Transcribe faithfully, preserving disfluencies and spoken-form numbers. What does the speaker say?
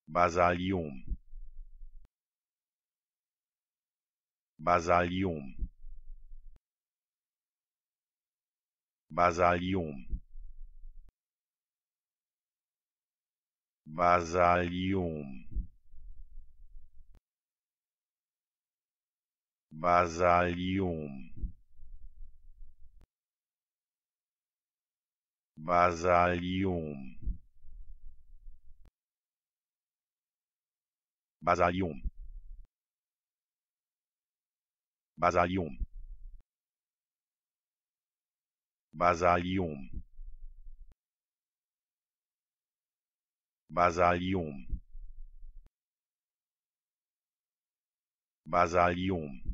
Basalium, Basalium, Basalium, Basalium, Basalium, Basalium, Basalium, Basalium, Basalium, Basalium, Basalium,